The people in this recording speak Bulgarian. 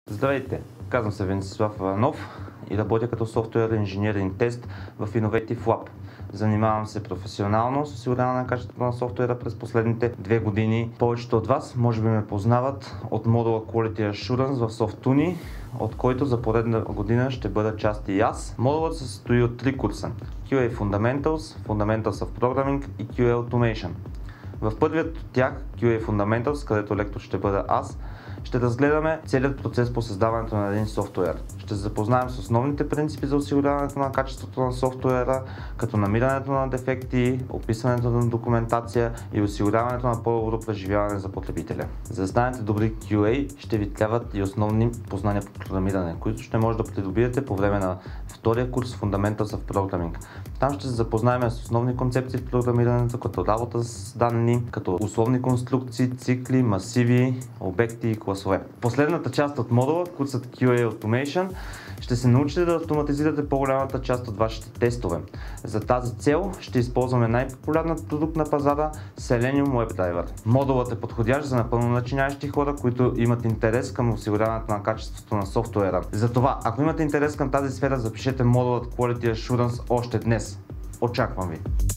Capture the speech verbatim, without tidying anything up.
Здравейте, казвам се Венцислав Иванов и работя като софтуер инженеринг тест в Innovative Lab. Занимавам се професионално с осигуряване на качеството на софтуера през последните две години. Повечето от вас може би ме познават от модула Quality Assurance в SoftUni, от който за поредна година ще бъда част и аз. Модулът се състои от три курса: кю ей Fundamentals, Fundamentals of Programming и кю ей Automation. В първият от тях, кю ей Fundamentals, където лектор ще бъда аз, ще разгледаме целият процес по създаването на един софтуер. Ще се запознаем с основните принципи за осигуряването на качеството на софтуера, като намирането на дефекти, описването на документация и осигуряването на по-добро преживяване за потребителя. За да станете добри кю ей, ще ви трябват и основни познания по програмиране, които ще може да придобиете по време на втория курс Fundamentals of Programming. Там ще се запознаем с основни концепции в програмирането, като работа с данни, като условни конструкции, цикли, масиви, обекти и класове. Последната част от модула, курсът кю ей Automation, ще се научите да автоматизирате по-голямата част от вашите тестове. За тази цел ще използваме най-популярният продукт на пазара Selenium WebDriver. Модулът е подходящ за напълно начинаещи хора, които имат интерес към осигуряването на качеството на софтуера. Затова, ако имате интерес към тази сфера, запишете модулът Quality Assurance още днес. Очаквам ви!